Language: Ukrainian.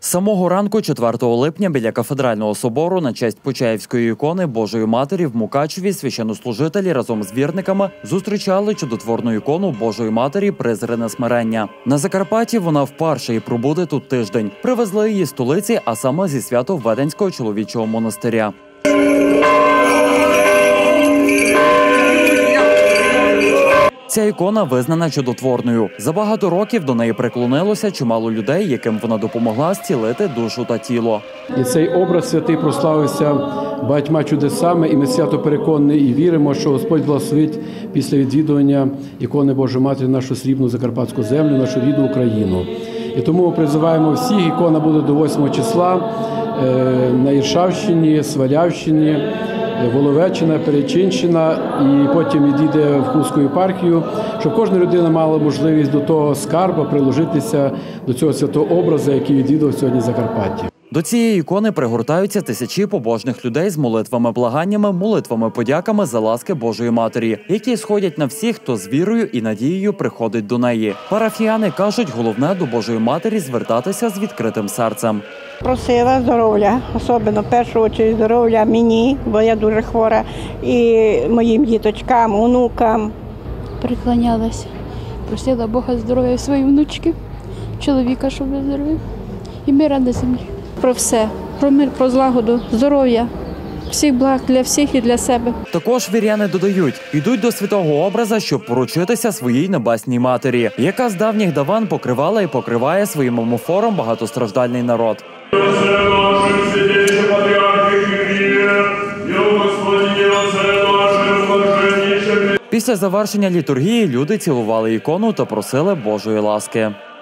З самого ранку 4 липня біля кафедрального собору на честь Почаївської ікони Божої Матері в Мукачеві священнослужителі разом з вірниками зустрічали чудотворну ікону Божої Матері Призрене смирення. На Закарпатті вона вперше і пробуде тут тиждень. Привезли її з столиці, а саме зі Свято-Веденського чоловічого монастиря. Ця ікона визнана чудотворною. За багато років до неї приклонилося чимало людей, яким вона допомогла зцілити душу та тіло. І цей образ святий прославився багатьма чудесами, і ми свято переконані і віримо, що Господь благословить після відвідування ікони Божої Матері нашу срібну закарпатську землю, нашу рідну Україну. І тому ми призиваємо всіх, ікона буде до 8 числа на Іршавщині, Свалявщині, Воловеччина, Перечинщина, і потім відійде в Хустську єпархію, щоб кожна людина мала можливість до того скарба приложитися до цього святого образу, який відвідав сьогодні Закарпаття. До цієї ікони пригортаються тисячі побожних людей з молитвами-благаннями, молитвами-подяками за ласки Божої Матері, які сходять на всіх, хто з вірою і надією приходить до неї. Парафіяни кажуть, головне до Божої Матері звертатися з відкритим серцем. Просила здоров'я, особливо в першу чергу здоров'я мені, бо я дуже хвора, і моїм діточкам, онукам. Приклонялася, просила Бога здоров'я своїй внучки, чоловіка, щоб здоров'я, і мира на землі. Про все, про мир, про злагоду, здоров'я, всіх благ для всіх і для себе. Також віряни додають, йдуть до святого образа, щоб поручитися своїй небесній матері, яка з давніх даван покривала і покриває своїм омофором багатостраждальний народ. Після завершення літургії люди цілували ікону та просили Божої ласки.